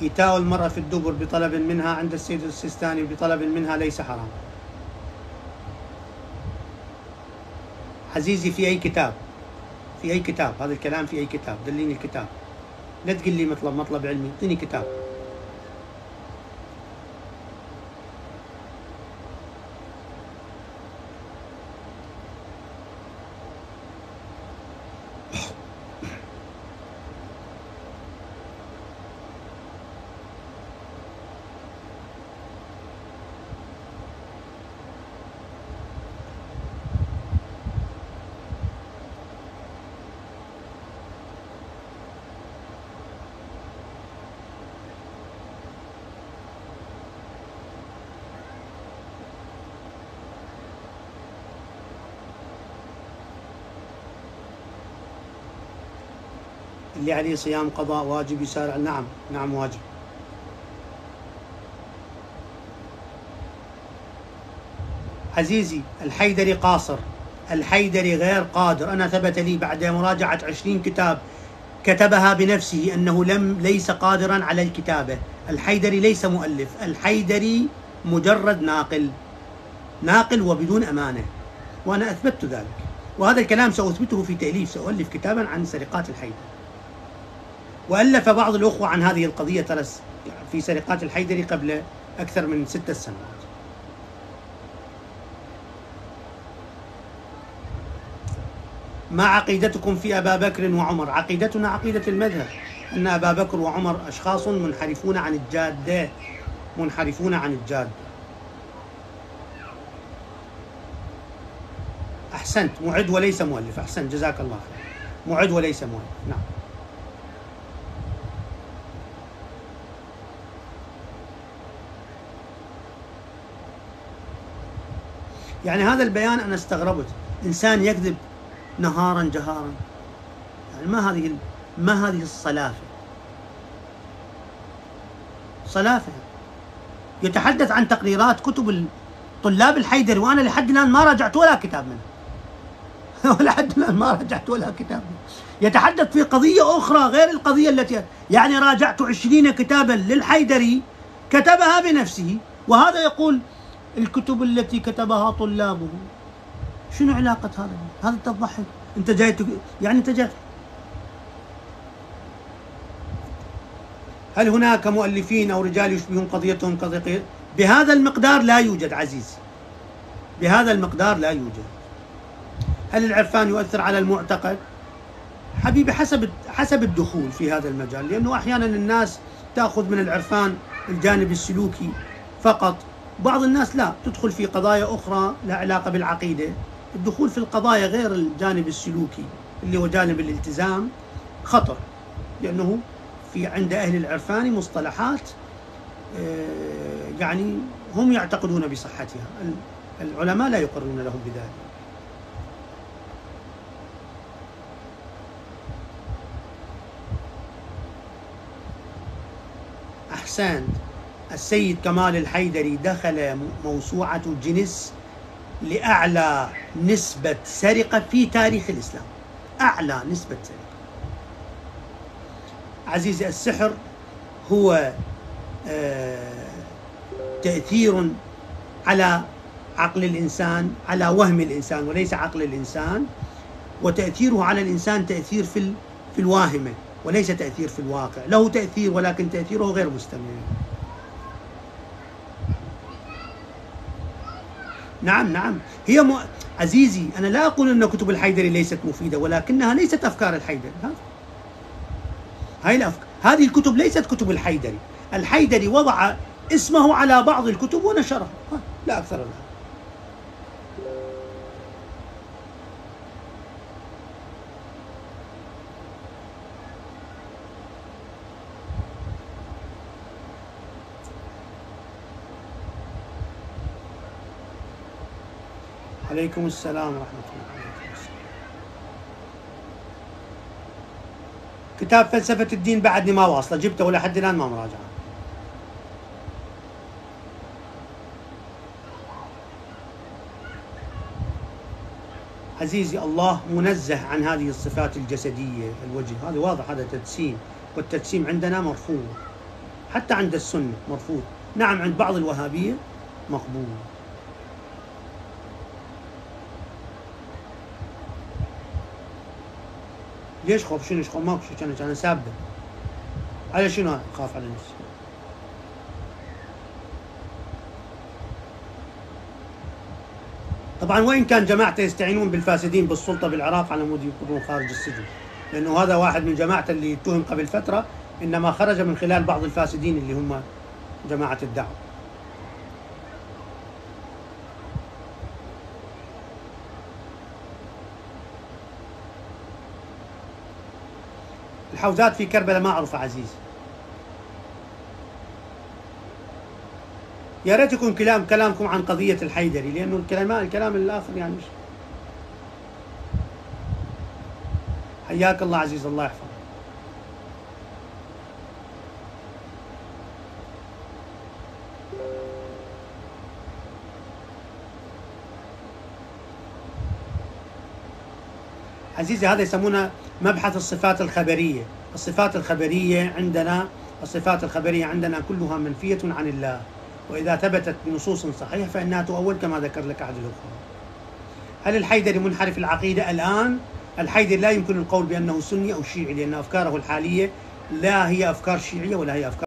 إيتاء المرأة في الدبر بطلب منها عند السيد السيستاني بطلب منها ليس حرام. عزيزي في أي كتاب؟ في أي كتاب هذا الكلام؟ في أي كتاب؟ دليني الكتاب، لا تقل لي مطلب علمي، اعطيني كتاب. اللي عليه صيام قضاء واجب يسارع؟ نعم نعم واجب. عزيزي الحيدري قاصر، الحيدري غير قادر. أنا ثبت لي بعد مراجعة 20 كتاب كتبها بنفسه أنه ليس قادرا على الكتابة. الحيدري ليس مؤلف، الحيدري مجرد ناقل وبدون أمانة، وأنا أثبتت ذلك، وهذا الكلام سأثبته في تأليف، سأؤلف كتابا عن سرقات الحيدري. وألف بعض الأخوة عن هذه القضية ترى في سرقات الحيدري قبل أكثر من 6 سنوات. ما عقيدتكم في أبا بكر وعمر؟ عقيدتنا عقيدة المذهب، أن أبا بكر وعمر أشخاص منحرفون عن الجادة، منحرفون عن الجادة. أحسنت، معد وليس مؤلف، أحسنت جزاك الله خير، معد وليس مؤلف. نعم. يعني هذا البيان أنا استغربت، إنسان يكذب نهارا جهارا، يعني ما هذه الصلافة؟ صلافة. يتحدث عن تقريرات كتب طلاب الحيدري، وأنا لحد الآن ما راجعت ولا كتاب منه ولحد الآن ما راجعت ولا كتاب منه. يتحدث في قضية أخرى غير القضية التي يعني راجعت 20 كتابا للحيدري كتبها بنفسه، وهذا يقول الكتب التي كتبها طلابه. شنو علاقة هذا تضحك؟ أنت جاي يعني أنت جاي. هل هناك مؤلفين أو رجال يشبهون قضيتهم قضية بهذا المقدار؟ لا يوجد عزيزي، بهذا المقدار لا يوجد. هل العرفان يؤثر على المعتقد؟ حبيبي حسب الدخول في هذا المجال، لأنه أحيانا الناس تأخذ من العرفان الجانب السلوكي فقط، بعض الناس لا، تدخل في قضايا أخرى لا علاقة بالعقيدة. الدخول في القضايا غير الجانب السلوكي اللي هو جانب الالتزام خطر، لأنه في عند أهل العرفان مصطلحات يعني هم يعتقدون بصحتها، العلماء لا يقرون لهم بذلك. أحسنت. السيد كمال الحيدري دخل موسوعة جينيس لأعلى نسبة سرقة في تاريخ الإسلام، أعلى نسبة سرقة. عزيزي السحر هو تأثير على عقل الإنسان، على وهم الإنسان وليس عقل الإنسان، وتأثيره على الإنسان تأثير في الواهمة وليس تأثير في الواقع. له تأثير ولكن تأثيره غير مستمر. نعم هي عزيزي أنا لا أقول أن كتب الحيدري ليست مفيدة، ولكنها ليست أفكار الحيدري. هاي الأفكار، هذه الكتب ليست كتب الحيدري. الحيدري وضع اسمه على بعض الكتب ونشرها، لا أكثر منها. عليكم السلام ورحمة الله. كتاب فلسفة الدين بعدني ما واصله، جبته ولحد الآن ما مراجعه. عزيزي الله منزه عن هذه الصفات الجسدية، الوجه هذا واضح، هذا تجسيم، والتجسيم عندنا مرفوض. حتى عند السنة مرفوض. نعم عند بعض الوهابية مقبول. ليش خوف؟ شنو خوف؟ ماكو شيء، كان سابه. على شنو اخاف على نفسي؟ طبعا وإن كان جماعته يستعينون بالفاسدين بالسلطة بالعراق على مود يكونون خارج السجن، لأنه هذا واحد من جماعته اللي اتهم قبل فترة، إنما خرج من خلال بعض الفاسدين اللي هم جماعة الدعوة. الحوزات في كربلاء ما أعرف عزيز. يا ريت يكون كلامكم عن قضية الحيدري، لأنه الكلام الآخر يعني مش. حياك الله عزيز، الله يحفظك. عزيزي هذا يسمونه مبحث الصفات الخبرية. الصفات الخبرية عندنا كلها منفية عن الله، وإذا ثبتت بنصوص صحيحة فإنها تؤول كما ذكر لك أحد الأخوة. هل الحيدري منحرف العقيدة الآن؟ الحيدري لا يمكن القول بأنه سني أو شيعي، لأن أفكاره الحالية لا هي أفكار شيعية ولا هي أفكار